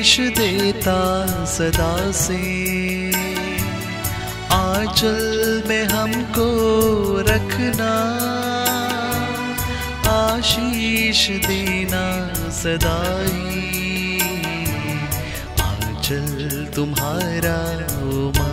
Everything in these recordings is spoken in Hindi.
आशीष देता सदा से, आंचल में हमको रखना, आशीष देना सदा ही, आंचल तुम्हारा ओ माँ।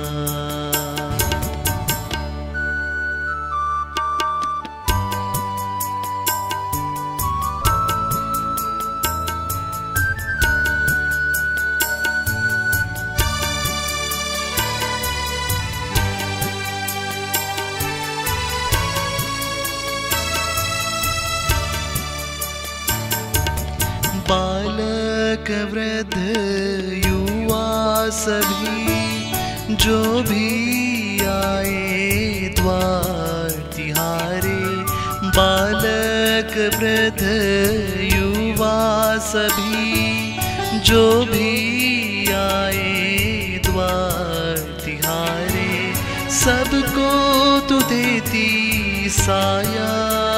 बालक वृद्ध युवा सभी जो भी आए द्वार तिहारे, बालक वृद्ध युवा सभी जो भी आए द्वार तिहारे, सबको तू देती साया,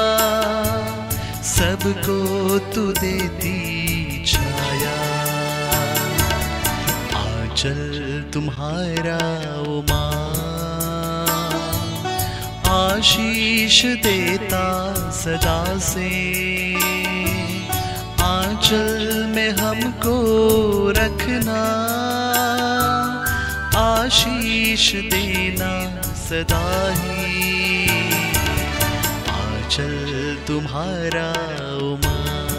सबको तू देती छाया, आंचल तुम्हारा ओ माँ, आशीष देता सदा से, आंचल में हमको रखना, आशीष देना सदा ही, आंचल तुम्हारा ओ माँ।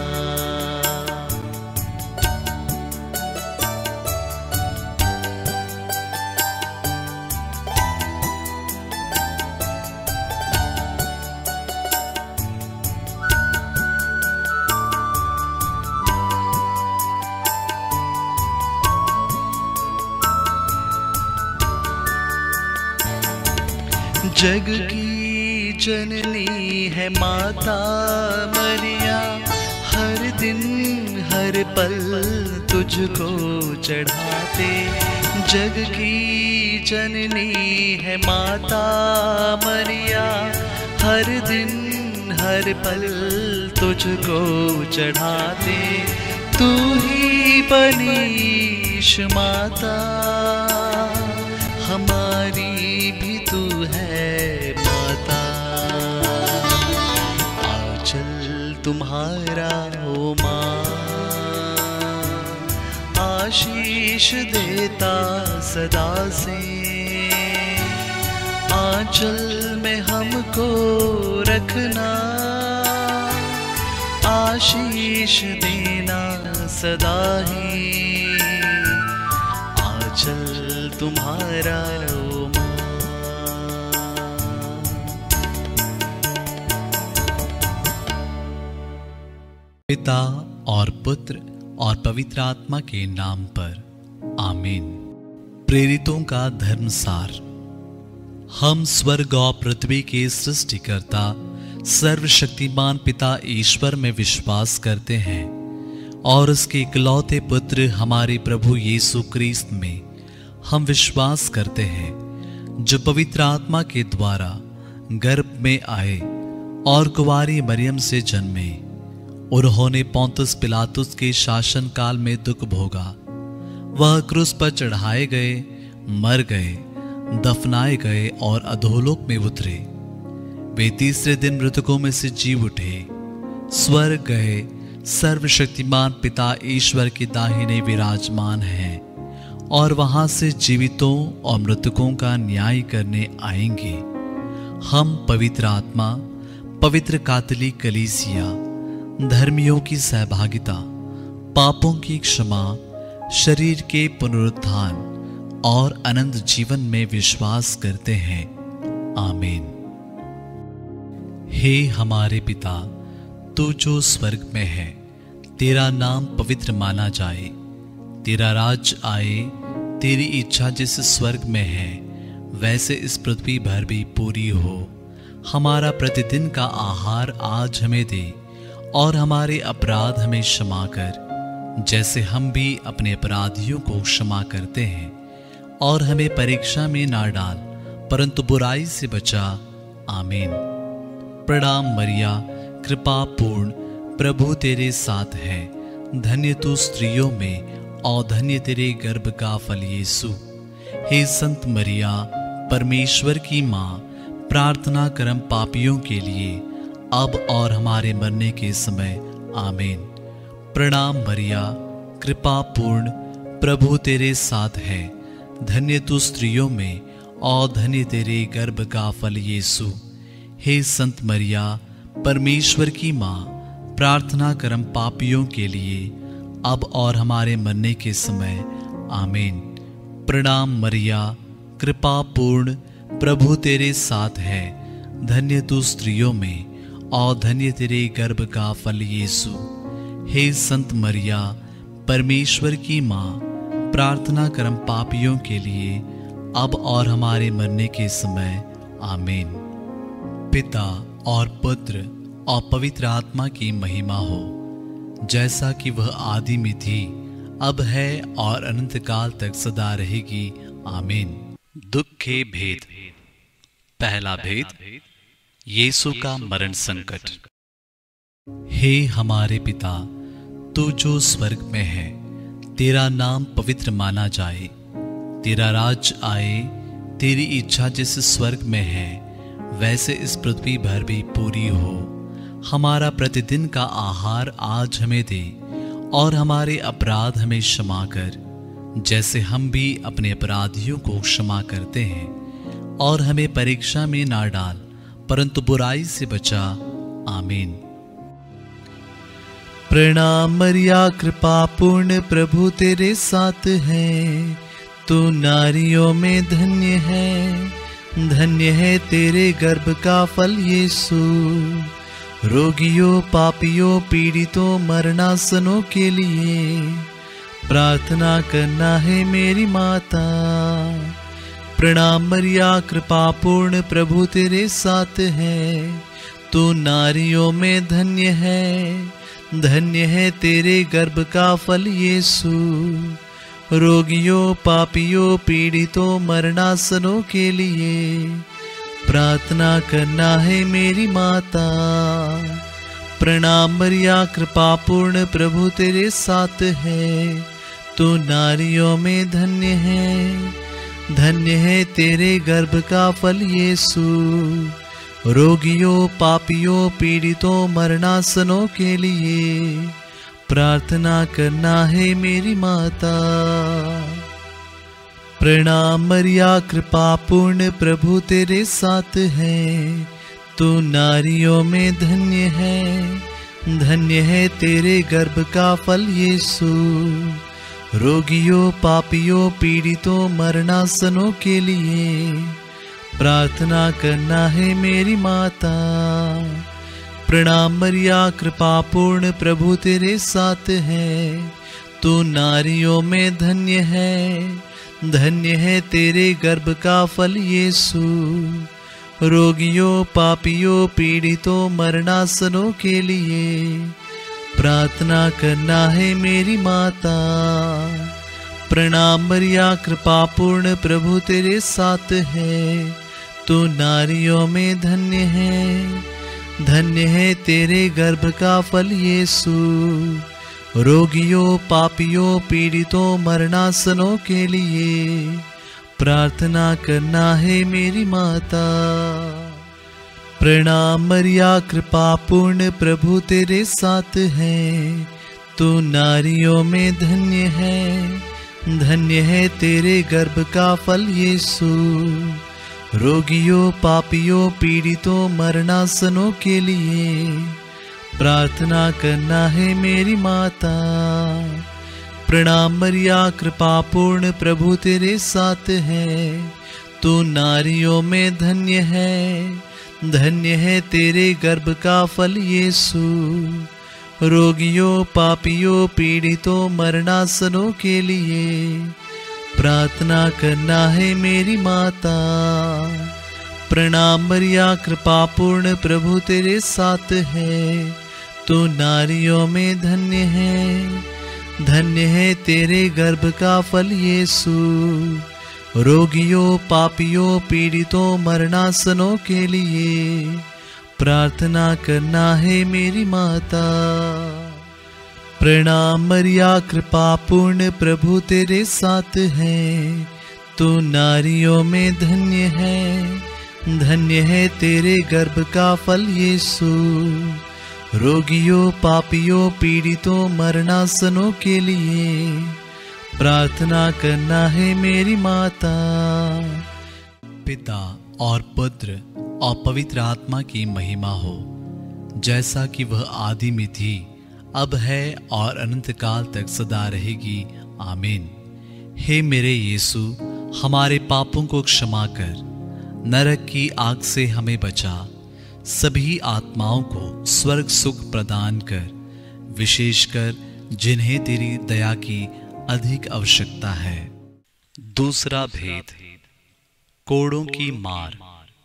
जग की जननी है माता मरिया, हर दिन हर पल तुझको चढ़ाते, जग की जननी है माता मरिया, हर दिन हर पल तुझको चढ़ाते, तू ही बनीश माता, हमारी भी तू है माता, आंचल तुम्हारा ओ माँ, आशीष देता सदा से, आंचल में हमको रखना, आशीष देना सदा ही, आंचल तुम्हारा ओ माँ। पिता और पुत्र और पवित्र आत्मा के नाम पर आमीन। प्रेरितों का धर्मसार। हम स्वर्ग और पृथ्वी के सृष्टिकर्ता सर्वशक्तिमान पिता ईश्वर में विश्वास करते हैं और उसके इकलौते पुत्र हमारे प्रभु यीशु क्रिस्त में हम विश्वास करते हैं, जो पवित्र आत्मा के द्वारा गर्भ में आए और कुंवारी मरियम से जन्मे। उन्होंने पोंतुस पिलातुस के शासन काल में दुख भोगा, वह क्रूस पर चढ़ाए गए, मर गए, दफनाए गए और अधोलोक में उतरे। वे तीसरे दिन मृतकों में से जी उठे, स्वर्ग गए, सर्वशक्तिमान पिता ईश्वर के दाहिने विराजमान हैं और वहां से जीवितों और मृतकों का न्याय करने आएंगे। हम पवित्र आत्मा, पवित्र कैथोलिक कलीसिया, धर्मियों की सहभागिता, पापों की क्षमा, शरीर के पुनरुत्थान और अनंत जीवन में विश्वास करते हैं। आमीन। हे हमारे पिता, तू जो स्वर्ग में है, तेरा नाम पवित्र माना जाए, तेरा राज आए, तेरी इच्छा जैसे स्वर्ग में है वैसे इस पृथ्वी भर भी पूरी हो। हमारा प्रतिदिन का आहार आज हमें दे और हमारे अपराध हमें क्षमा कर, जैसे हम भी अपने अपराधियों को क्षमा करते हैं, और हमें परीक्षा में ना डाल परंतु बुराई से बचा। आमीन। प्रणाम मरिया, कृपा पूर्ण, प्रभु तेरे साथ है, धन्य तू स्त्रियों में और धन्य तेरे गर्भ का फल यीशु। हे संत मरिया, परमेश्वर की माँ, प्रार्थना करम पापियों के लिए, अब और हमारे मरने के समय। आमीन। प्रणाम मरिया, कृपा पूर्ण, प्रभु तेरे साथ है। धन्य तू स्त्रियों में और धन्य तेरे गर्भ का फल यीशु। हे संत मरिया, परमेश्वर की माँ, प्रार्थना करम पापियों के लिए, अब और हमारे मरने के समय। आमीन। प्रणाम मरिया, कृपा पूर्ण, प्रभु तेरे साथ है। धन्य तू स्त्रियों में और धन्य तेरे गर्भ का फल यीशु। हे संत मरिया, परमेश्वर की माँ, प्रार्थना करम पापियों के लिए, अब और हमारे मरने के समय। आमीन। पिता और पुत्र और पवित्र आत्मा की महिमा हो, जैसा कि वह आदि में थी, अब है और अनंत काल तक सदा रहेगी। आमीन। दुख के भेद। पहला भेद, यीशु का मरण संकट। हे हमारे पिता, तू जो स्वर्ग में है, तेरा नाम पवित्र माना जाए। तेरा राज्य आए, तेरी इच्छा जैसे स्वर्ग में है वैसे इस पृथ्वी भर भी पूरी हो। हमारा प्रतिदिन का आहार आज हमें दे, और हमारे अपराध हमें क्षमा कर, जैसे हम भी अपने अपराधियों को क्षमा करते हैं। और हमें परीक्षा में ना डाल, परंतु बुराई से बचा। आमीन। प्रणाम मरिया, कृपा पूर्ण, प्रभु तेरे साथ है। तू नारियों में धन्य है, धन्य है तेरे गर्भ का फल यीशु। रोगियों, पापियों, पीड़ितों, मरणासनों के लिए प्रार्थना करना है मेरी माता। प्रणाम मरिया, कृपा पूर्ण, प्रभु तेरे साथ है। तू नारियों में धन्य है, धन्य है तेरे गर्भ का फल यीशु। रोगियों, पापियों, पीड़ितों, मरणासनों के लिए प्रार्थना करना है मेरी माता। प्रणाम मरिया, कृपा पूर्ण, प्रभु तेरे साथ है। तू नारियों में धन्य है, धन्य है तेरे गर्भ का फल यीशु। रोगियों, पापियों, पीड़ितों, मरणासनों के लिए प्रार्थना करना है मेरी माता। प्रणाम मरिया, कृपा पूर्ण, प्रभु तेरे साथ है। तू नारियों में धन्य है, धन्य है तेरे गर्भ का फल यीशु। रोगियों, पापियों, पीड़ितों, मरणासनों के लिए प्रार्थना करना है मेरी माता। प्रणाम मरिया, कृपा पूर्ण, प्रभु तेरे साथ है। तू नारियों में धन्य है, धन्य है तेरे गर्भ का फल यीशु। रोगियों, पापियों, पीड़ितों, मरणासनों के लिए प्रार्थना करना है मेरी माता। प्रणाम मरिया, कृपा पूर्ण, प्रभु तेरे साथ है। तू नारियों में धन्य है, धन्य है तेरे गर्भ का फल यीशु। रोगियों, पापियों, पीड़ितों, मरणासनों के लिए प्रार्थना करना है मेरी माता। प्रणाम मरिया, कृपा पूर्ण, प्रभु तेरे साथ है। तू नारियों में धन्य है, धन्य है तेरे गर्भ का फल यीशु। रोगियों, पापियों, पीड़ितों, मरणासनों के लिए प्रार्थना करना है मेरी माता। प्रणाम मरिया, कृपा पूर्ण, प्रभु तेरे साथ है। तू नारियों में धन्य है, धन्य है तेरे गर्भ का फल यीशु। रोगियों, पापियों, पीड़ितों, मरणासनों के लिए प्रार्थना करना है मेरी माता। प्रणाम मरिया, कृपा पूर्ण, प्रभु तेरे साथ है। तू नारियों में धन्य है, धन्य है तेरे गर्भ का फल यीशु। रोगियों, पापियों, पीड़ितों, मरणासनों के लिए प्रार्थना करना है मेरी माता। प्रणाम मरिया, कृपा पूर्ण प्रभु तेरे साथ है। तू नारियों में धन्य है, धन्य है तेरे गर्भ का फल यीशु। रोगियों, पापियों, पीड़ितों, मरणासनों के लिए प्रार्थना करना है मेरी माता। पिता और पुत्र और पवित्र आत्मा की महिमा हो, जैसा कि वह आदि में थी, अब है और अनंत काल तक सदा रहेगी। आमीन। हे मेरे यीशु, हमारे पापों को क्षमा कर, नरक की आग से हमें बचा, सभी आत्माओं को स्वर्ग सुख प्रदान कर, विशेषकर जिन्हें तेरी दया की अधिक आवश्यकता है। दूसरा भेद, कोड़ों की मार।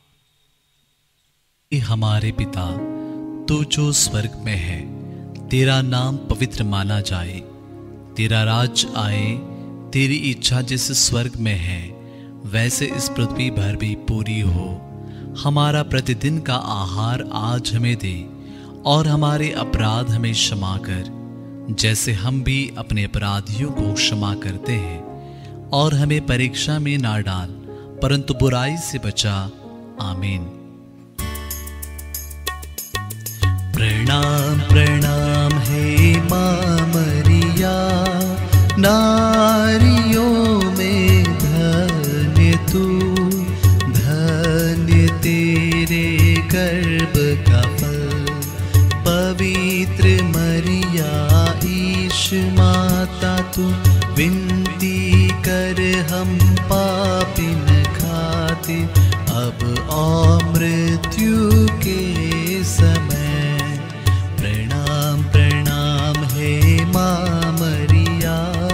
हमारे पिता, तू जो स्वर्ग में है, तेरा नाम पवित्र माना जाए, तेरा राज्य आए, तेरी इच्छा जैसे स्वर्ग में है वैसे इस पृथ्वी पर भी पूरी हो। हमारा प्रतिदिन का आहार आज हमें दे, और हमारे अपराध हमें क्षमा कर, जैसे हम भी अपने अपराधियों को क्षमा करते हैं, और हमें परीक्षा में ना डाल, परंतु बुराई से बचा। आमीन। प्रणाम प्रणाम हे मां मरिया, नारियों में धन्य तू, धन्य तेरे गर्भ का फल। पवित्र मरिया ईश माता तू, विनती कर हम पापिन खातिर, अब और मृत्यु के समय। प्रणाम प्रणाम हे मां मरिया,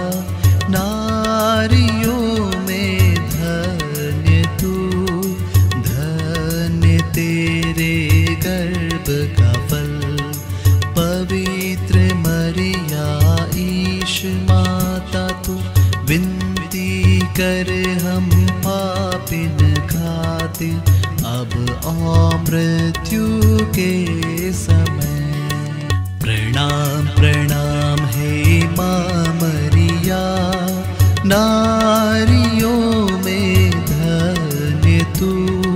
नारियों में धन्य तू, धन्य तेरे गर्भ का फल। पवित्र मरिया ईश माता तू, विनती कर हम पापिन खातिर, अब और मृत्यु के समय। प्रणाम प्रणाम हे मां मरिया, नारियों में धन्य तू,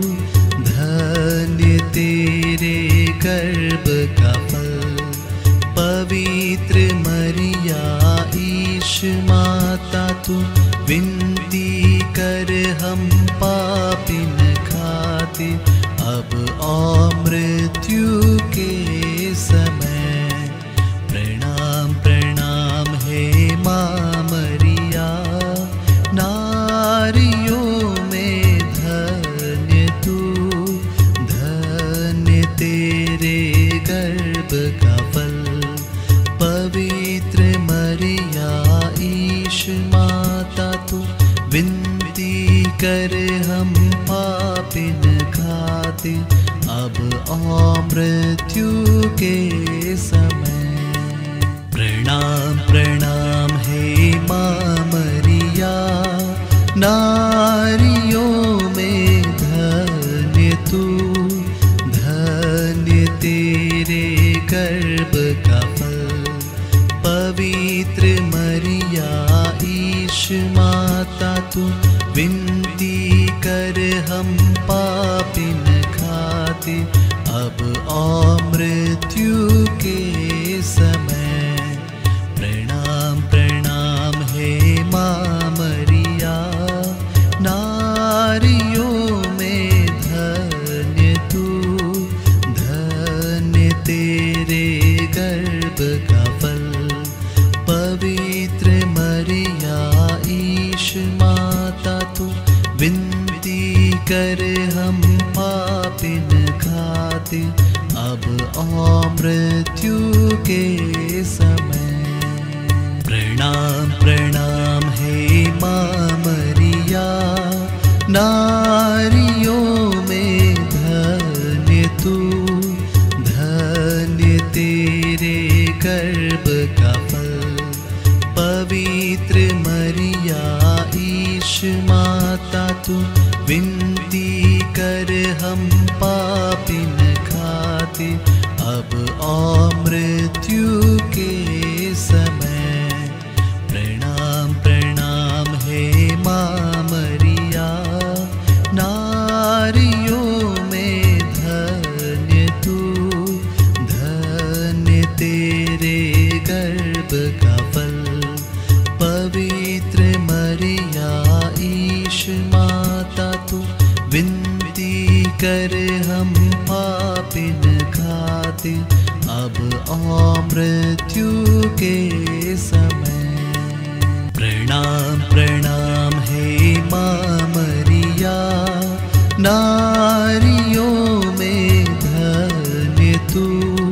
धन्य तेरे गर्भ का फल। पवित्र मरिया ईश माता तू, विनती कर हम पापिन खातिर, अब और मृत्यु के समय। प्रणाम प्रणाम हे मां मरिया, नारियों में धन्य तू, धन्य तेरे गर्भ का फल। पवित्र मरिया ईश माता तू, विनती कर हम पापिन खातिर, अब और मृत्यु के समय। प्रणाम प्रणाम हे मां मरिया, नारियों में धन्य तू, धन्य तेरे गर्भ का फल। पवित्र मरिया ईश माता तू, विनती कर हम पापिन खातिर, अब और मृत्यु के समय। प्रणाम प्रणाम हे मां मरिया, नारियों में धन्य तू, धन्य तेरे गर्भ का फल। पवित्र मरिया ईश माता तू, विनती कर हम पापिन खातिर, अब और मृत्यु के समय। प्रणाम प्रणाम हे मां मरिया, नारियों में धन्य तू, धन्य तेरे गर्भ का फल। पवित्र मरिया ईश माता तू, विनती कर हम पापिन खातिर, अब और मृत्यु के समय। कर हम पापिन खातिर अब और मृत्यु के समय। प्रणाम प्रणाम हे माँ मरिया, नारियों में धन्य तू,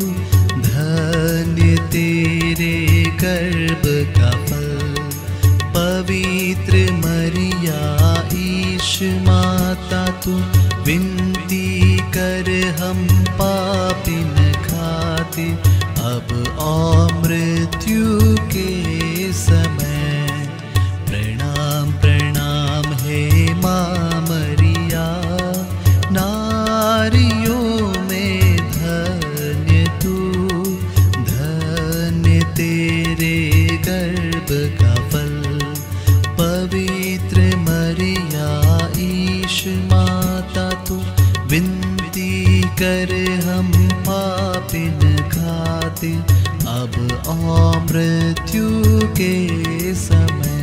धन्य तेरे गर्भ का फल। पवित्र मरिया ईश माता तू, विनती कर हम पापिन खातिर अब और मृत्यु के समय। प्रणाम प्रणाम हे माँ मरिया, नारियों में धन्य तू, धन्य तेरे गर्भ का फल। पवित्र मरिया ईश माता तू, विनती कर हम पापिन खातिर अब और मृत्यु के समय।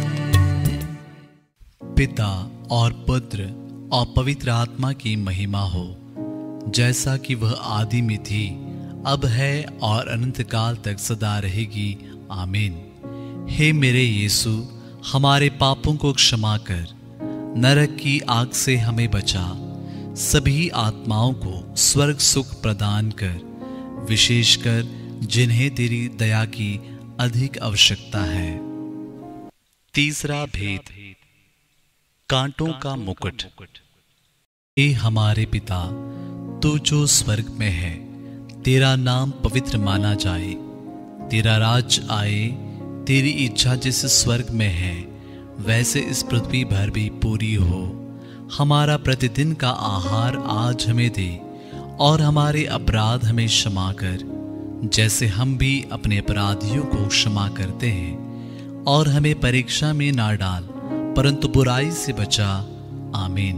पिता और पुत्र और पवित्र आत्मा की महिमा हो, जैसा कि वह आदि में थी, अब है और अनंत काल तक सदा रहेगी। आमीन। हे मेरे यीशु, हमारे पापों को क्षमा कर, नरक की आग से हमें बचा, सभी आत्माओं को स्वर्ग सुख प्रदान कर, विशेषकर जिन्हें तेरी दया की अधिक आवश्यकता है। तीसरा भेद, कांटों का मुकुट। हे हमारे पिता, तू जो स्वर्ग में है, तेरा नाम पवित्र माना जाए, तेरा राज्य आए, तेरी इच्छा जैसे स्वर्ग में है वैसे इस पृथ्वी भर भी पूरी हो। हमारा प्रतिदिन का आहार आज हमें दे, और हमारे अपराध हमें क्षमा कर, जैसे हम भी अपने अपराधियों को क्षमा करते हैं, और हमें परीक्षा में ना डाल, परंतु बुराई से बचा। आमीन।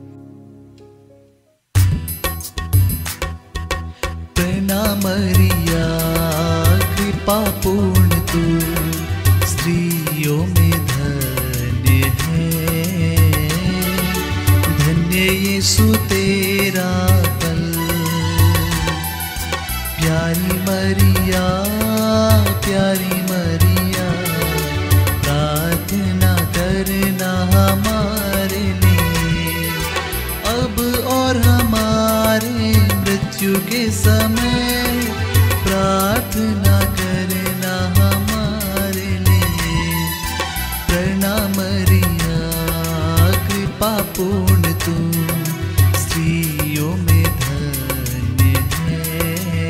प्रणाम मरिया, कृपा पूर्ण तू, स्त्रियों में धन्य है, धन्य यीशु तेरा फल। प्यारी मरिया, प्यारी मरिया, प्रार्थना करना हमारे लिए, अब और हमारे मृत्यु के समय। प्रार्थना करना हमारे लिए। प्रणाम मरिया, कृपा पूर्ण तू, स्त्रियों में धन्य है,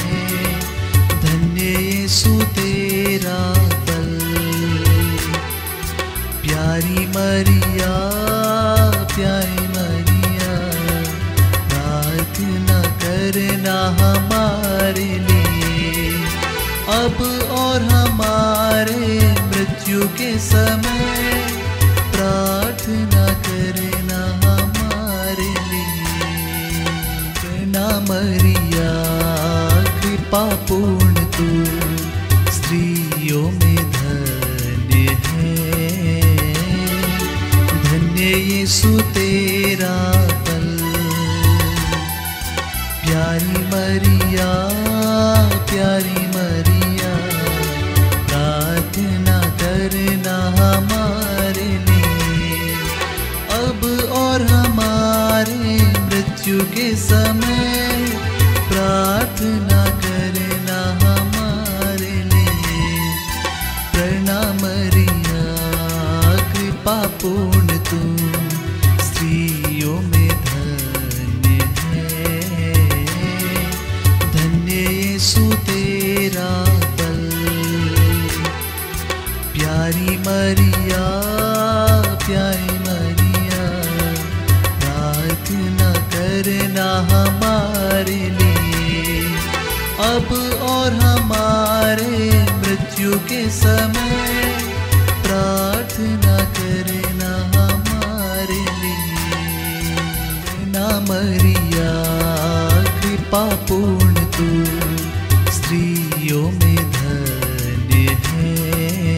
धन्य यीशु तेरा फल। प्यारी मरिया, प्यारी मरिया, प्रार्थना करना हमारे लिए, अब और हमारे मृत्यु के समय। प्रार्थना करना हमारे लिए। प्रणाम मरिया, कृपा पूर्ण तू, स्त्रियों में धन्य है, धन्य यीशु तेरा फल। प्यारी मरिया, प्यारी मरिया, प्रार्थना करना हमारे लिए, अब और हमारे मृत्यु के समय। प्रार्थना करना हमारे लिए। प्रणाम मरिया, कृपा पूर्ण तू, स्त्रियों में धन्य है, धन्य यीशु तेरा फल। प्यारी मरिया, प्यारी मरिया, प्रार्थना करना हमारे लिए, अब और हमारे मृत्यु के समय। प्रार्थना करना हमारे लिए। प्रणाम मरिया, कृपा पूर्ण तू, स्त्रियों में धन्य है,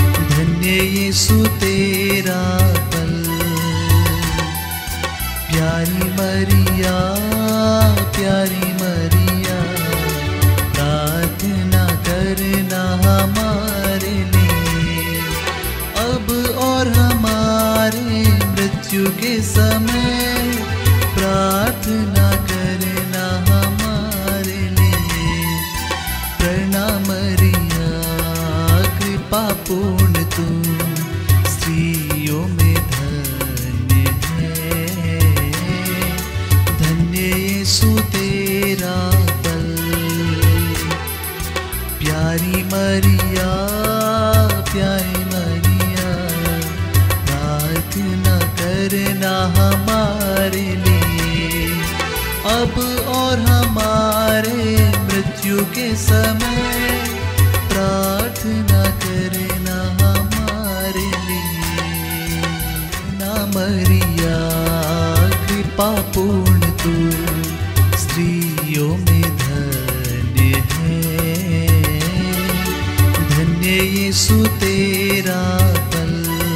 धन्य यीशु तेरा फल। मरिया, प्यारी मरिया, प्रार्थना करना हमारे लिए, अब और हमारे मृत्यु के समय, प्रार्थना करना हमारे लिए। प्रणाम मरिया, कृपा पूर्ण तू स्त्रियों में धन्य है, धन्य यीशु तेरा फल। प्यारी मरिया, प्यारी मरिया, प्रार्थना करना हमारे लिए, अब और हमारे मृत्यु के समय, प्रार्थना करना हमारे लिए। ना मरिया, कृपा पूर्ण तू स्त्रियों में धन्य है, धन्य यीशु तेरा फल।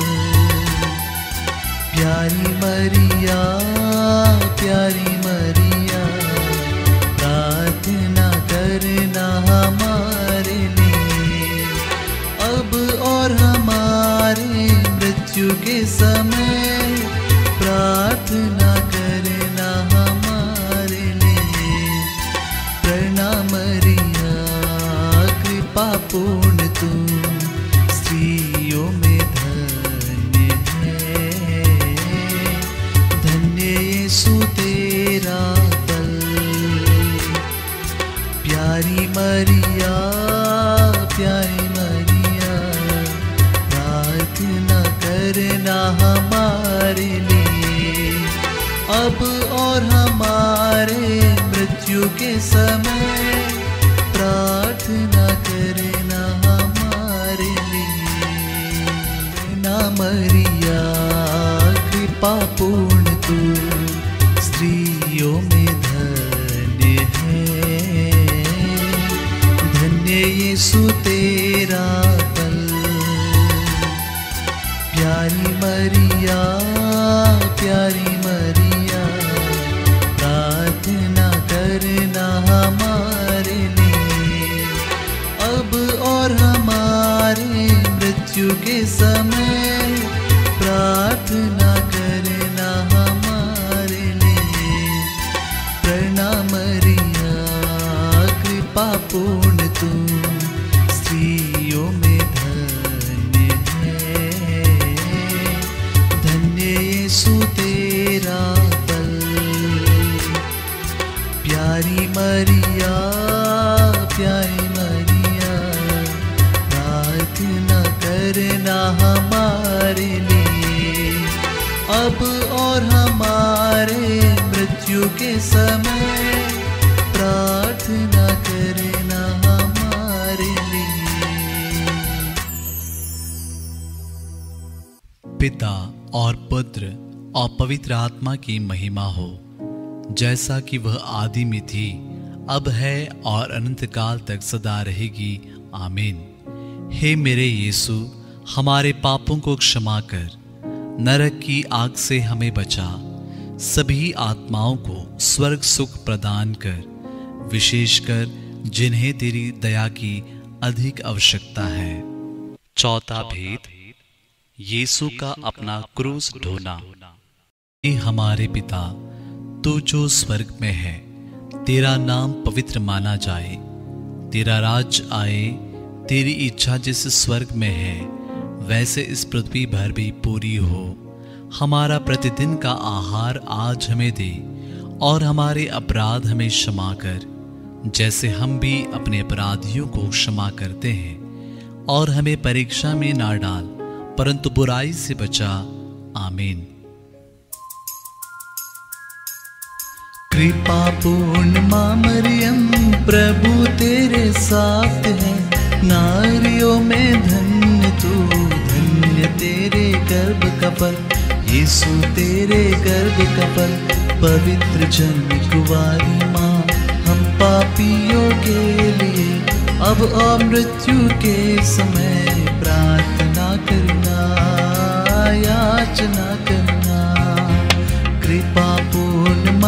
प्यारी मरिया, प्यारी मरिया, प्रार्थना करना हमारे लिए, अब और हमारे मृत्यु के समय, प्रार्थना करना हमारे लिए। प्रणाम मरिया, कृपा पूर्ण तू स्त्रियों में धन्य है, धन्य यीशु तेरा फल। प्यारी मरिया, प्यारी मरिया, प्रार्थना करना हमारे लिए, अब और हमारे मृत्यु के समय, प्रार्थना करना हमारे लिए। ना मरिया, कृपा पूर्ण तू स्त्रियों में धन्य है, धन्य यीशु तेरा फल। प्यारी मरिया, प्यारी मरिया, प्रार्थना करना हमारे लिए, अब और हमारे मृत्यु के समय, प्रार्थना करना हमारे लिए। प्रणाम मरिया, कृपा पूर्ण तू स्त्रियों में धन्य है, धन्य यीशु तेरा फल। प्यारी मरिया, प्यारी मरिया, प्रार्थना करना हमारे लिए, अब और हमारे मृत्यु के समय, प्रार्थना करना हमारे लिए। पिता और पुत्र और पवित्र आत्मा की महिमा हो, जैसा कि वह आदि में थी, अब है और अनंत काल तक सदा रहेगी। आमीन। हे मेरे यीशु, हमारे पापों को क्षमा कर, नरक की आग से हमें बचा, सभी आत्माओं को स्वर्ग सुख प्रदान कर, विशेषकर जिन्हें तेरी दया की अधिक आवश्यकता है। चौथा भेद, यीशु का अपना क्रूस ढोना। हे हमारे पिता, तू जो स्वर्ग में है, तेरा नाम पवित्र माना जाए, तेरा राज्य आए, तेरी इच्छा जैसे स्वर्ग में है वैसे इस पृथ्वी भर भी पूरी हो। हमारा प्रतिदिन का आहार आज हमें दे, और हमारे अपराध हमें क्षमा कर, जैसे हम भी अपने अपराधियों को क्षमा करते हैं, और हमें परीक्षा में ना डाल, परंतु बुराई से बचा। आमीन। कृपा पूर्ण माँ मरियम, प्रभु तेरे साथ है, नारियों में धन्य तू, धन्य तेरे गर्भ का फल, यीशु तेरे गर्भ का फल। पवित्र जन कुंवारी माँ, हम पापियों के लिए अब और मृत्यु के समय प्रार्थना करना, याचना करना। कृपा पूर्ण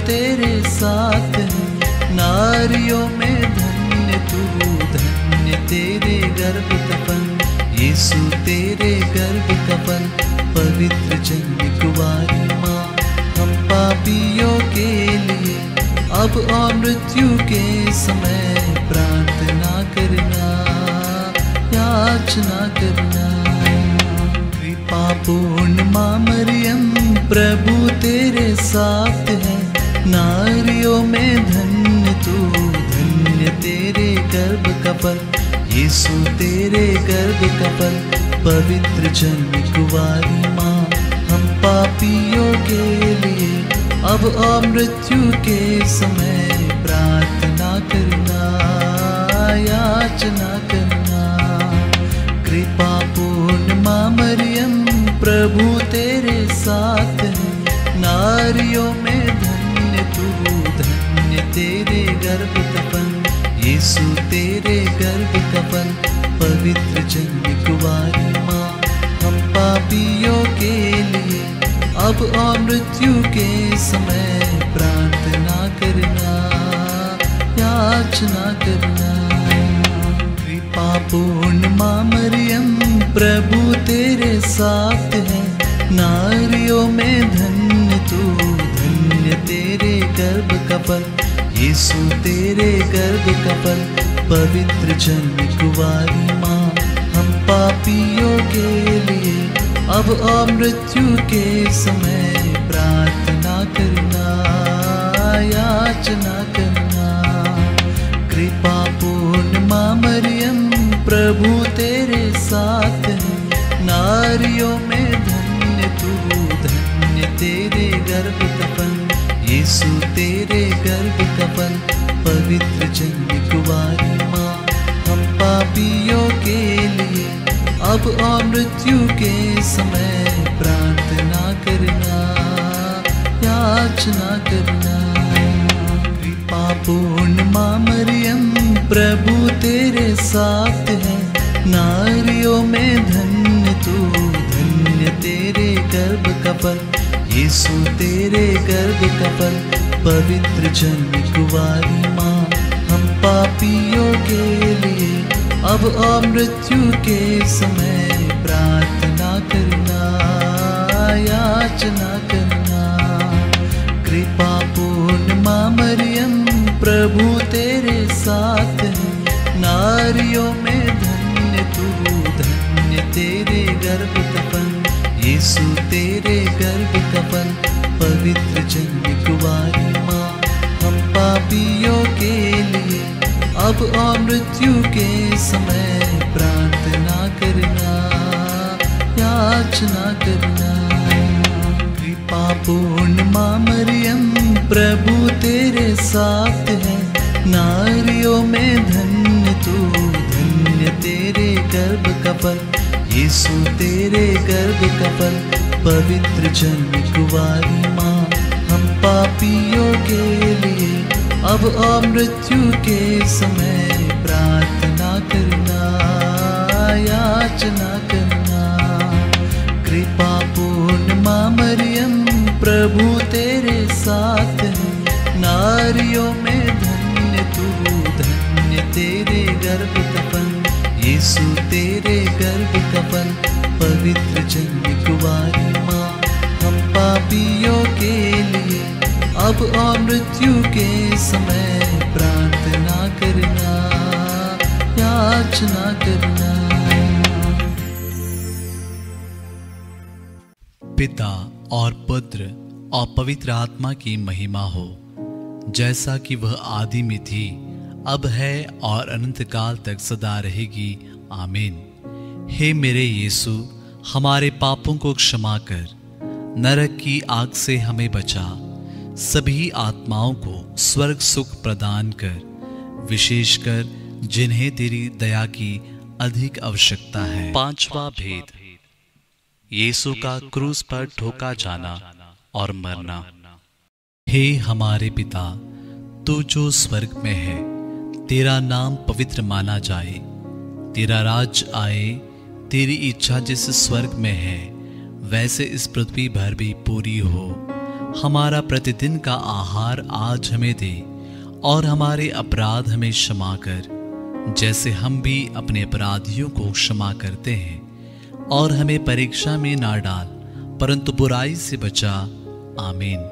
तेरे साथ है, नारियों में धन्य तू, धन्य तेरे गर्भ का फल, यीशु तेरे गर्भ का फल, पवित्र जन्म कुंवारी माँ, हम पापियों के लिए अब और मृत्यु के समय प्रार्थना करना, याचना करना। कृपा पूर्ण माँ मरियम, प्रभु तेरे साथ है, नारियों में धन्य तू, धन्य तेरे गर्भ का फल, यीशु तेरे गर्भ का फल, पवित्र जन्म कुंवारी माँ, हम पापियों के लिए अब और मृत्यु के समय प्रार्थना करना, याचना करना। कृपा पूर्ण माँ मरियम, प्रभु तेरे साथ है, नारियों में धन्य तू, धन्य तेरे गर्भ का फल, यीशु तेरे गर्भ का फल, पवित्र जन्म कुंवारी माँ, हम पापियों के लिए अब और मृत्यु के समय प्रार्थना करना, याचना करना। कृपा पूर्ण माँ मरियम, प्रभु तेरे साथ है, नारियों में धन्य तू, धन्य तेरे गर्भ का फल, यीशु तेरे गर्भ का फल, पवित्र जन्म कुंवारी माँ, हम पापियों के लिए अब और मृत्यु के समय प्रार्थना करना, याचना करना। कृपा पूर्ण माँ मरियम, प्रभु तेरे साथ है, नारियों में धन्य तू, धन्य तेरे गर्भ का फल, यीशु तेरे गर्भ का फल, पवित्र जन्म कुंवारी माँ, हम पापियों के लिए अब और मृत्यु के समय प्रार्थना करना, याचना करना। कृपा पूर्ण माँ मरियम, प्रभु तेरे साथ है, नारियों में धन्य तू, धन्य तेरे गर्भ का फल, यीशु तेरे गर्भ का फल, पवित्र जन्म कुंवारी माँ, हम पापियों के लिए अब और मृत्यु के समय प्रार्थना करना, याचना करना। कृपा पूर्ण माँ मरियम, प्रभु तेरे साथ है, नारियों में धन्य तू, धन्य तेरे गर्भ का फल, यीशु तेरे गर्भ का फल, पवित्र जन्म कुंवारी माँ, हम पापियों के लिए अब और मृत्यु के समय प्रार्थना करना, याचना करना। कृपा पूर्ण माँ मरियम, प्रभु तेरे साथ है, नारियों में धन्य तू, धन्य तेरे गर्भ का फल, यीशु तेरे गर्भ का फल, पवित्र जन्म कुंवारी माँ, हम पापियों के लिए अब और मृत्यु के समय प्रार्थना करना, याचना करना। कृपा पूर्ण माँ मरियम, प्रभु तेरे साथ है, नारियों में धन्य तू, धन्य तेरे गर्भ का फल, यीशु तेरे गर्भ का फल, पवित्र जन्म कुंवारी माँ, हम पापियों के लिए अब और मृत्यु के समय प्रार्थना करना, याचना करना। पिता और पुत्र और पवित्र आत्मा की महिमा हो, जैसा कि वह आदि में थी, अब है और अनंत काल तक सदा रहेगी। आमीन। हे मेरे यीशु, हमारे पापों को क्षमा कर, नरक की आग से हमें बचा, सभी आत्माओं को स्वर्ग सुख प्रदान कर, विशेषकर जिन्हें तेरी दया की अधिक आवश्यकता है। पांचवा भेद, यीशु का क्रूस पर ठोका जाना और मरना। हे हमारे पिता, तू जो स्वर्ग में है, तेरा नाम पवित्र माना जाए, तेरा राज्य आए, तेरी इच्छा जिस स्वर्ग में है वैसे इस पृथ्वी पर भी पूरी हो। हमारा प्रतिदिन का आहार आज हमें दे, और हमारे अपराध हमें क्षमा कर, जैसे हम भी अपने अपराधियों को क्षमा करते हैं। और हमें परीक्षा में ना डाल, परंतु बुराई से बचा। आमीन।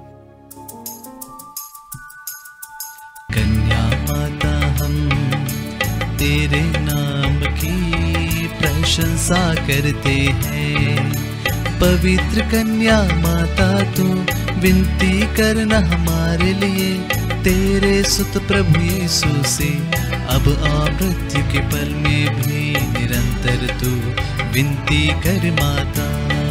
कन्या माता हम तेरे नाम की प्रशंसा करते हैं। पवित्र कन्या माता तू विनती करना हमारे लिए, तेरे सुत प्रभु यीशु से अब आ मृत्यु के पल में भी निरंतर तू विनती कर माता।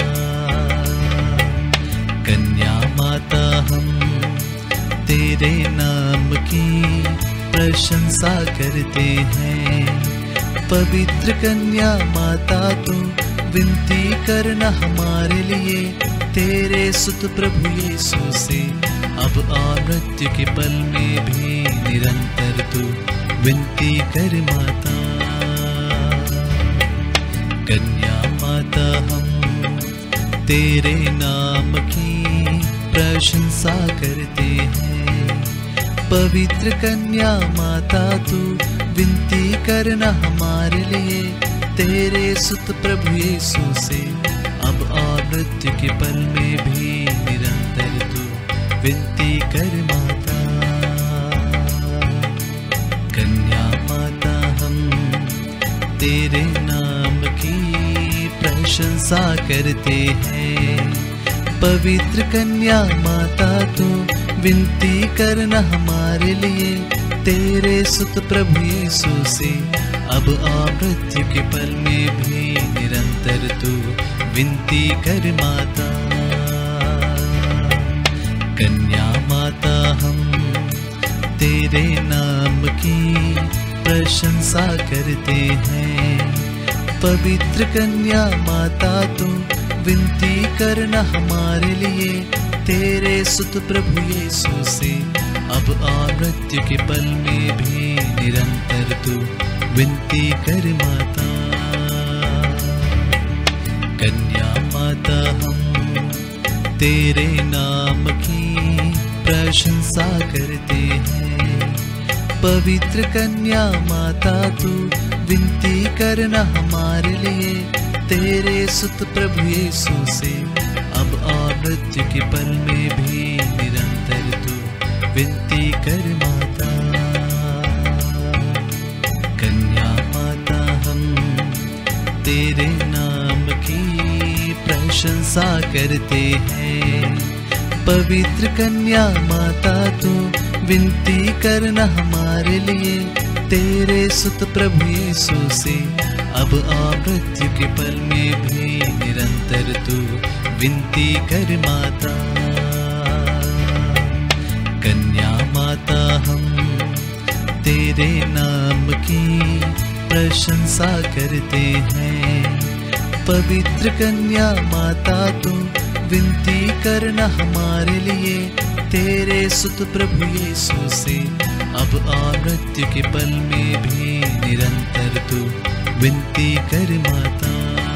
कन्या माता हम तेरे नाम की प्रशंसा करते हैं। पवित्र कन्या माता तू विनती करना हमारे लिए, तेरे सुत प्रभु यीशु से अब आ मृत्यु के पल में भी निरंतर तू विनती कर माता। कन्या माता हम तेरे नाम की प्रशंसा करते हैं। पवित्र कन्या माता तू विनती करना हमारे लिए, तेरे सुत प्रभु यीशु से अब आ मृत्यु के पल में भी निरंतर तू विनती कर माता। कन्या माता हम तेरे नाम की प्रशंसा करते हैं। पवित्र कन्या माता तू विनती करना हमारे लिए, तेरे सुत प्रभु यीशु से अब आ मृत्यु के पल में भी निरंतर तू विनती कर माता। कन्या माता हम तेरे नाम की प्रशंसा करते हैं। पवित्र कन्या माता तू विनती करना हमारे लिए, तेरे सुत प्रभु यीशु से अब आ मृत्यु के पल में भी निरंतर तू विनती कर माता। कन्या माता हम तेरे नाम की प्रशंसा करते हैं। पवित्र कन्या माता तू विनती करना हमारे लिए, तेरे सुत प्रभु यीशु से अब आ मृत्यु के पल में भी निरंतर तू विनती कर माता। कन्या माता हम तेरे नाम की प्रशंसा करते हैं। पवित्र कन्या माता तू विनती करना हमारे लिए, तेरे सुत प्रभु यीशु से अब आ मृत्यु के पल में भी निरंतर तू विनती कर माता। कन्या माता हम तेरे नाम की प्रशंसा करते हैं। पवित्र कन्या माता तू विनती करना हमारे लिए, तेरे सुत प्रभु यीशु से अब आ मृत्यु के पल में भी निरंतर तू विनती कर माता।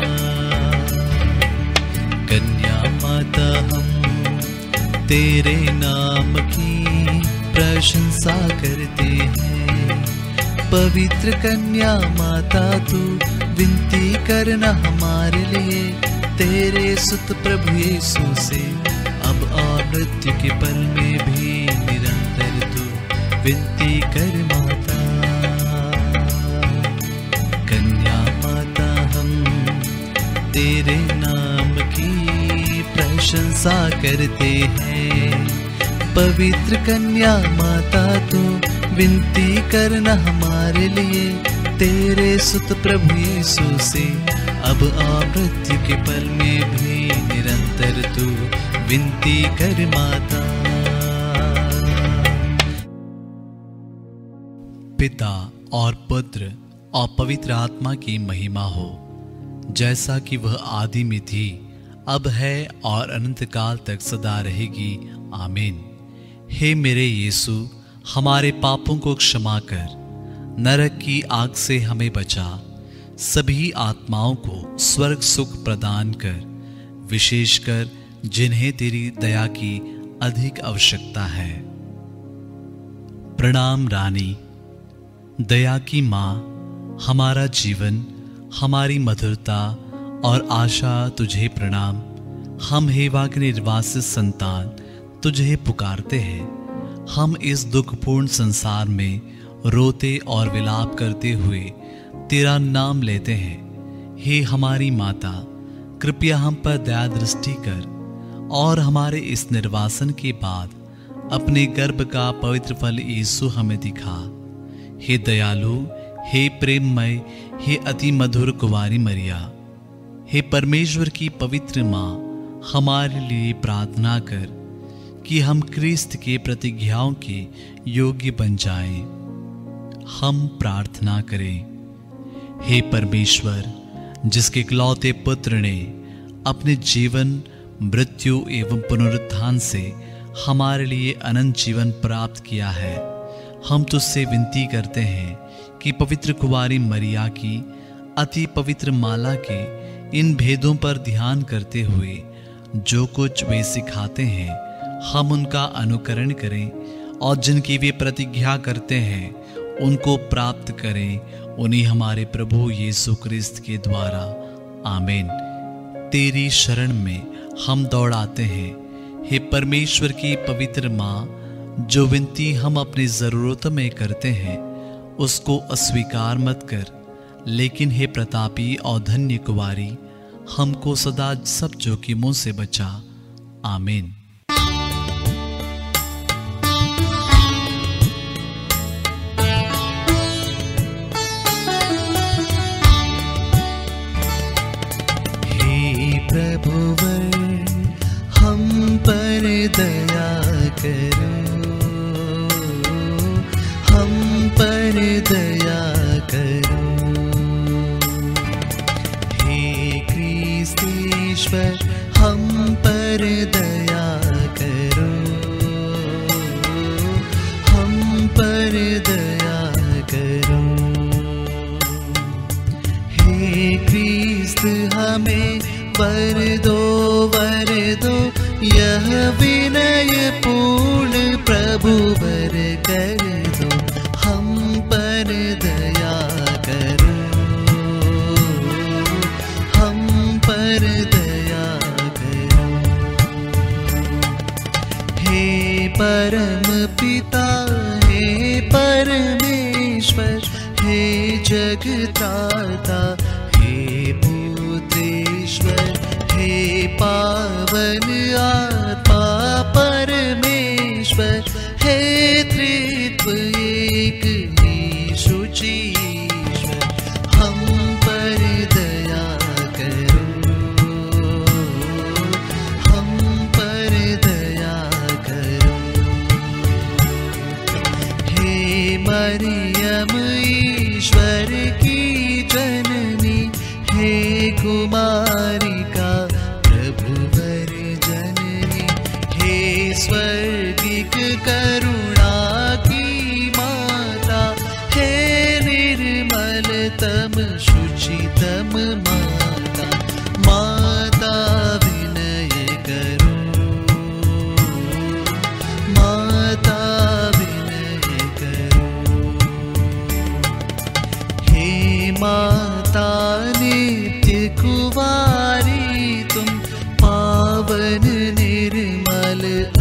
कन्या माता हम तेरे नाम की प्रशंसा करते हैं। पवित्र कन्या माता तू विनती करना हमारे लिए, तेरे सुत प्रभु यीशु से अब आ मृत्यु के पल में भी निरंतर तू विनती कर माता। कन्या माता हम तेरे नाम की प्रशंसा करते हैं। पवित्र कन्या माता तू विनती करना हमारे लिए, तेरे सुत प्रभु यीशु से अब आ मृत्यु के पल में भी निरंतर तू विनती कर माता। पिता और पुत्र और पवित्र आत्मा की महिमा हो, जैसा कि वह आदि में थी, अब है और अनंत काल तक सदा रहेगी। आमीन। हे मेरे यीशु, हमारे पापों को क्षमा कर, नरक की आग से हमें बचा, सभी आत्माओं को स्वर्ग सुख प्रदान कर, विशेषकर जिन्हें तेरी दया की अधिक आवश्यकता है। प्रणाम रानी, दया की माँ, हमारा जीवन, हमारी मधुरता और आशा तुझे प्रणाम। हम हेवा के निर्वासित संतान तुझे पुकारते हैं। हम इस दुखपूर्ण संसार में रोते और विलाप करते हुए तेरा नाम लेते हैं। हे हमारी माता, कृपया हम पर दया दृष्टि कर और हमारे इस निर्वासन के बाद अपने गर्भ का पवित्र फल यीशु हमें दिखा। हे दयालु, हे प्रेममय, हे अति मधुर कुंवारी मरिया, हे परमेश्वर की पवित्र माँ, हमारे लिए प्रार्थना कर कि हम क्रिस्त के प्रतिज्ञाओं के योग्य बन जाएं। हम प्रार्थना करें। हे परमेश्वर, जिसके इकलौते पुत्र ने अपने जीवन, मृत्यु एवं पुनरुत्थान से हमारे लिए अनंत जीवन प्राप्त किया है, हम तुझसे विनती करते हैं कि पवित्र कुंवारी मरिया की अति पवित्र माला के इन भेदों पर ध्यान करते हुए जो कुछ वे सिखाते हैं, हम उनका अनुकरण करें और जिनकी वे प्रतिज्ञा करते हैं उनको प्राप्त करें। उन्हीं हमारे प्रभु यीशु क्रिस्त के द्वारा। आमीन। तेरी शरण में हम दौड़ाते हैं। हे परमेश्वर की पवित्र माँ, जो विनती हम अपनी ज़रूरतों में करते हैं उसको अस्वीकार मत कर, लेकिन हे प्रतापी और धन्य कुंवारी, हमको सदा सब जोखिमों से बचा। आमीन। हे प्रभुवर हम पर दया करो, हम पर दया करो। हे क्रिस्तीश्वर हम पर दया करो, हम पर दया करो। हे क्रिस्त हमें वर दो, वर दो, यह विनय पूर्ण प्रभु वर कर दो। हम पर दया करो, हम पर दया करो। हे परम पिता, हे परमेश्वर, हे जगत्राता, हे पुत्रेश्वर, हे पावन आत्मा परमेश्वर, हे त्रित्व एक यीशु ईश्वर, हम पर दया करो, हम पर दया करो। हे मरियम ईश्वर की जननी, हे कुमारिका प्रभुवर जननी, हे स्वर्गिक करुणा की माता, हे निर्मलतम शुचितम माता, माता विनय करो, माता विनय करो। हे माता नित्य कुंवारी तुम, पावन निर्मल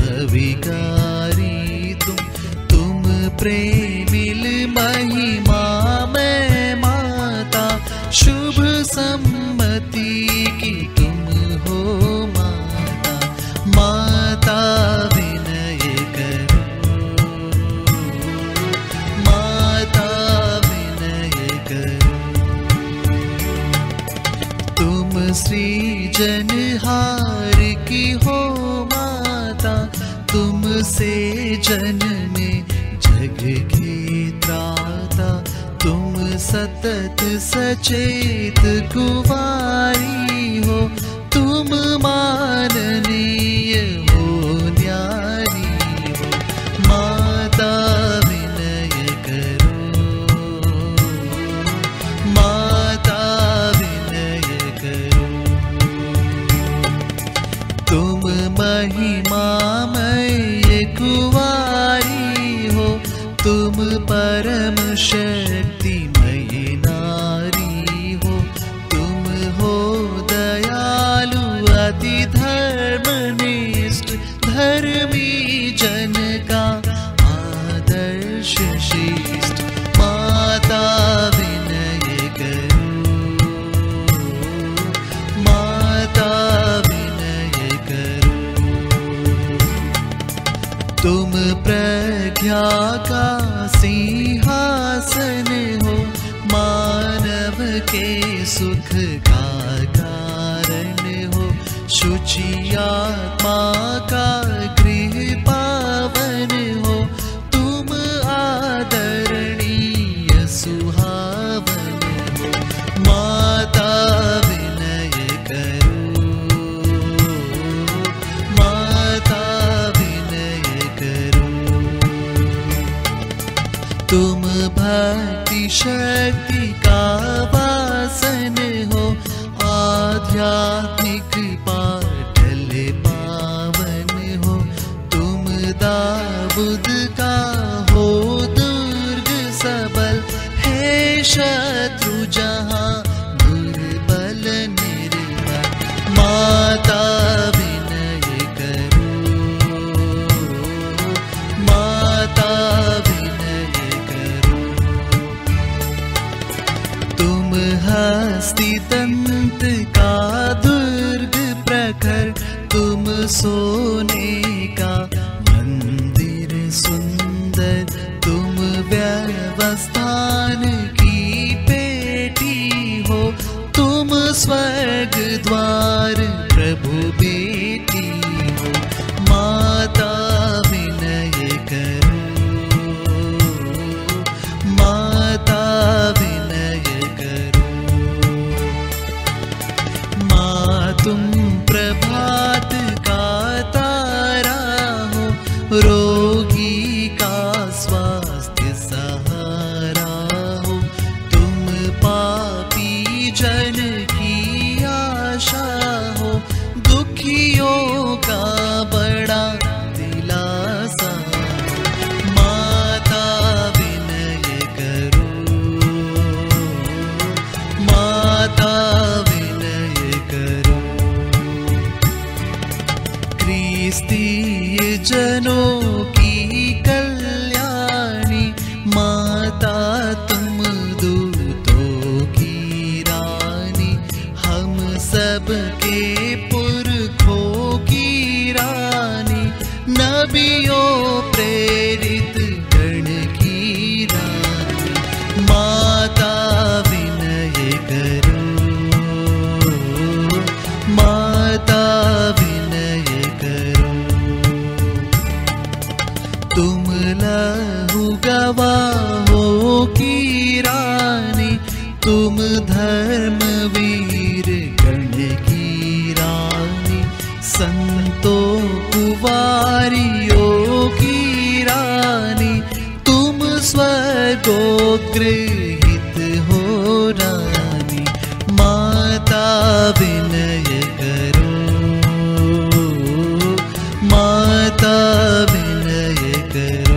अविकारी तुम प्रेमिल महिमा में माता, शुभ सम्मति की तुम हो माता, माता विनय करो, माता विनय करो। तुम सृजनहार की हो माता, तुमसे जन्मे जग के त्राता, तुम सतत सचेत कुंवारी हो, तुम माननीय हो, न्यारी हो, माता विनय करो, माता विनय करो। तुम महिमामय कुंवारी हो, तुम परम शक्तिमयी नारी हो। तुम हो दयालु अति धर्मनिष्ठ, धर्मी जन का आदर्श श्रेष्ठ। माता विनय करो, माता विनय करो। तुम प्रज्ञा का सिंहासन हो, मानव के सुख का कारण हो। शुचि आत्मा का गृह पावन हो, तुम आदरणीय सुहावन हो। माता विनय करो, माता विनय करो। तुम भक्ति शक्ति का वासन हो, आध्यात्मिक पाटल पावन हो। तुम दाऊद का हो दुर्ग सबल, है शत्रु जहाँ दुर्बल निर्बल। माता विनय करो, माता विनय करो। तुम हस्ती दंत का दुर्ग प्रखर, तुम सोने का मंदिर सुंदर। तुम व्यवस्थान की पेटी हो, तुम स्वर्ग द्वार प्रभु बेटी हो। माता विनय करो, माता विनय करो। माँ तुम प्रभात का तारा हो, रोगी का स्वास्थ्य सहारा हो। तुम पापी जन की आशा हो, दुखियों का बड़ा दिलासा हो। माता विनय करो, माता विनय करो। क्रिस्तीय जनों की कल्याणी, माता तुम दूतों की रानी। हम सब के पुरखों की रानी, नबियों प्रेरित गण की रानी। माता विनय करो, माता विनय करो। तुम लहू गवाहों की रानी, तुम धर्मवीर गण की रानी। संतों कुवारियों की रानी, तुम स्वर्गोग्रहित हो रानी। माता विनय करो, माता विनय करो।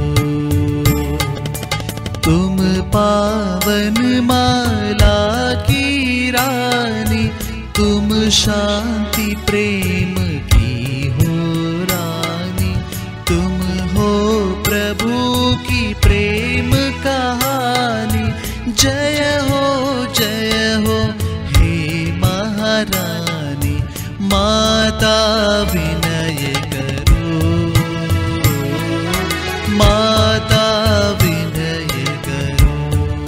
तुम पावन माला की रानी, तुम शांति प्रेम की हो रानी। तुम हो प्रभु की प्रेम कहानी। जय हो हे महारानी। माता विनय करो, माता विनय करो।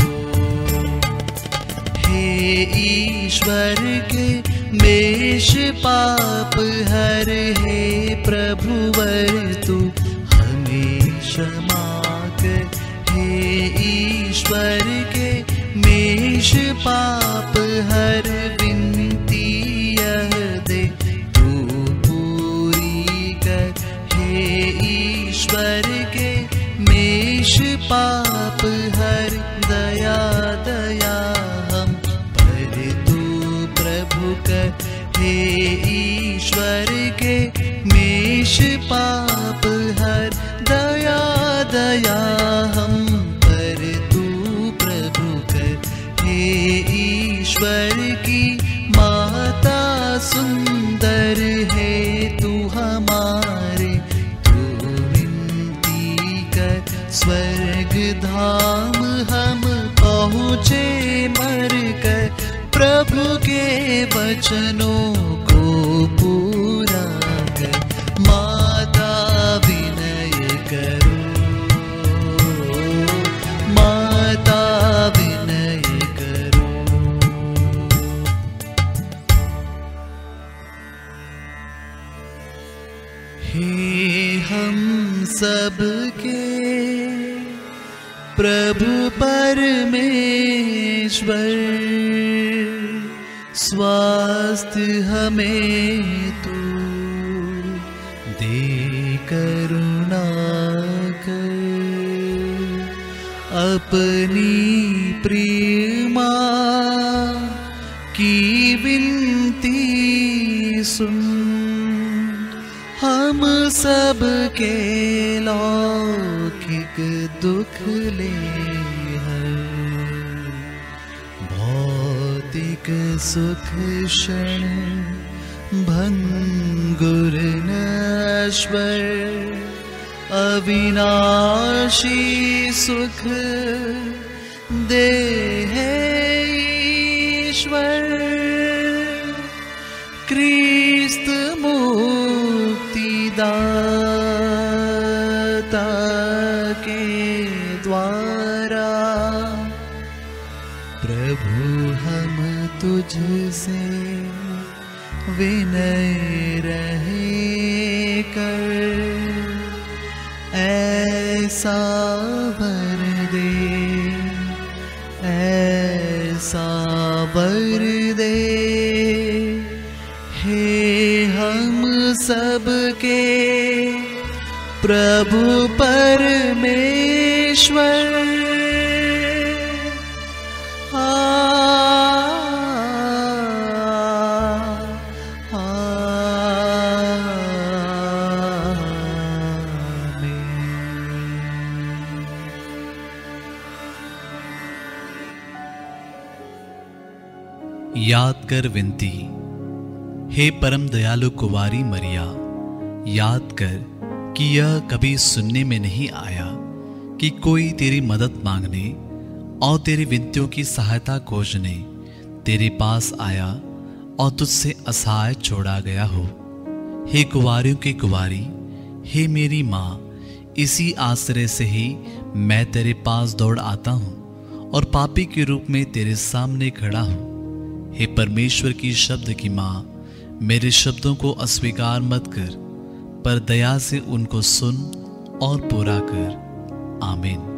हे ईश्वर के मेष पाप हर, हे प्रभुवर तू हमें क्षमा कर। हे ईश्वर के मेष पाप हर, विनती यह दे तू पूरी कर। हे ईश्वर के मेष पाप हर, दया दया हम पर तू प्रभु कर। हे ईश्वर के क्लेश पाप हर, दया दया हम पर तू प्रभु कर। हे ईश्वर की माता सुंदर है तू हमारे, तू विनती कर स्वर्ग धाम हम पहुँचे मर कर। प्रभु के वचनों को पूरा कर, माता विनय करो, माता विनय करो। हे हम सबके प्रभु परमेश्वर, स्वास्थ्य हमें तू दे करुणा कर। अपनी प्रिय मां की विनती सुन, हम सब के लौकिक दुख ले हर। भौतिक सुख क्षण भंगुर नश्वर, अविनाशी सुख दे है ईश्वर। क्रिस्त मुक्तिदाता के द्वारा, प्रभु हम तुझसे विनय रहे कर। ऐसा वर दे, ऐसा वर दे, हे हम सबके प्रभु परमेश्वर। याद कर विनती। हे परम दयालु कुंवारी मरिया, याद कर कि यह कभी सुनने में नहीं आया कि कोई तेरी मदद मांगने और तेरी विनतियों की सहायता खोजने तेरे पास आया और तुझसे असहाय छोड़ा गया हो। हे कुंवारियों की कुंवारी, हे मेरी माँ, इसी आश्रय से ही मैं तेरे पास दौड़ आता हूँ और पापी के रूप में तेरे सामने खड़ा हूँ। हे परमेश्वर की शब्द की माँ, मेरे शब्दों को अस्वीकार मत कर, पर दया से उनको सुन और पूरा कर। आमीन।